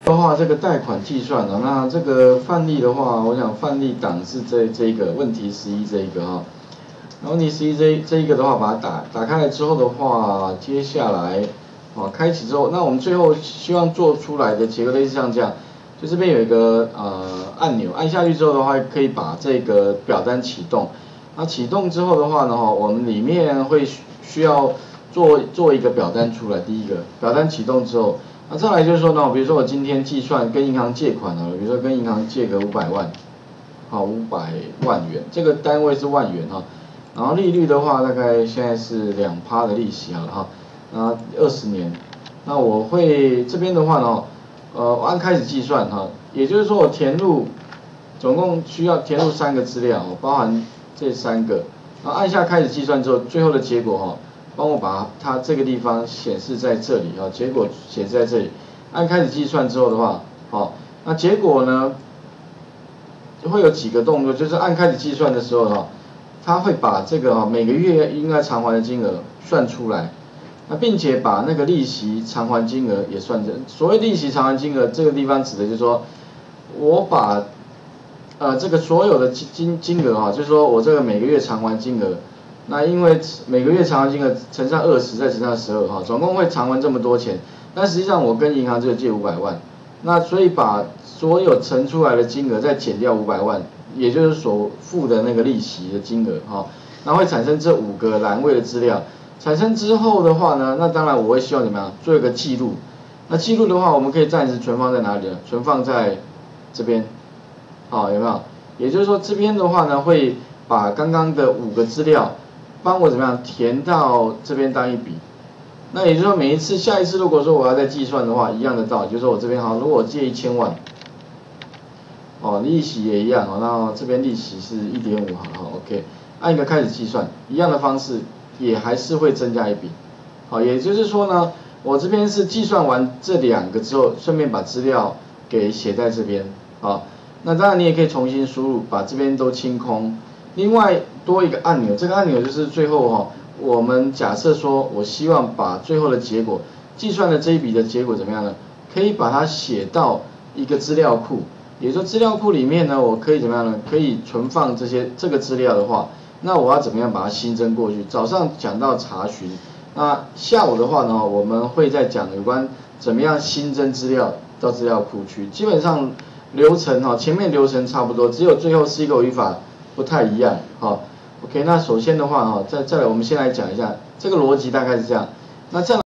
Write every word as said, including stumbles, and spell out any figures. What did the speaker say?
的话，这个贷款计算啊，那这个范例的话，我想范例档是这这一个问题十一这一个哈，然后问题十一这这一个的话，把它打打开来之后的话，接下来啊开启之后，那我们最后希望做出来的结果类似像这样，就这边有一个呃按钮，按下去之后的话，可以把这个表单启动。那启动之后的话呢，哈，我们里面会需要做做一个表单出来，第一个表单启动之后。那再来就是说呢，比如说我今天计算跟银行借款好了，比如说跟银行借个五百万，好五百万元，这个单位是万元哈，然后利率的话大概现在是两趴的利息好了哈，那二十年，那我会这边的话呢，呃，我按开始计算哈，也就是说我填入总共需要填入三个资料，包含这三个，然后按下开始计算之后，最后的结果哈。帮我把它这个地方显示在这里啊，结果显示在这里。按开始计算之后的话，好，那结果呢会有几个动作，就是按开始计算的时候哈，它会把这个哈每个月应该偿还的金额算出来，那并且把那个利息偿还金额也算进。所谓利息偿还金额，这个地方指的就是说，我把呃这个所有的金金额哈，就是说我这个每个月偿还金额。那因为每个月偿还金额乘上二十再乘上十二哈，总共会偿还这么多钱。但实际上我跟银行只有借五百万，那所以把所有乘出来的金额再减掉五百万，也就是所付的那个利息的金额哈，那会产生这五个栏位的资料。产生之后的话呢，那当然我会希望怎么样做一个记录。那记录的话，我们可以暂时存放在哪里呢？存放在这边，好有没有？也就是说这边的话呢，会把刚刚的五个资料。帮我怎么样填到这边当一笔，那也就是说每一次下一次如果说我要再计算的话，一样的道理，就是说我这边好，如果我借一千万，哦利息也一样哦，那这边利息是 一点五 好好 OK， 按一个开始计算，一样的方式也还是会增加一笔，好，也就是说呢，我这边是计算完这两个之后，顺便把资料给写在这边，啊，那当然你也可以重新输入，把这边都清空。另外多一个按钮，这个按钮就是最后哈，我们假设说我希望把最后的结果计算的这一笔的结果怎么样呢？可以把它写到一个资料库，也就是说资料库里面呢，我可以怎么样呢？可以存放这些这个资料的话，那我要怎么样把它新增过去？早上讲到查询，那下午的话呢，我们会再讲有关怎么样新增资料到资料库去。基本上流程哈，前面流程差不多，只有最后是一个语法。不太一样，好 ，OK， 那首先的话哈，再再来我们先来讲一下这个逻辑大概是这样，那这样。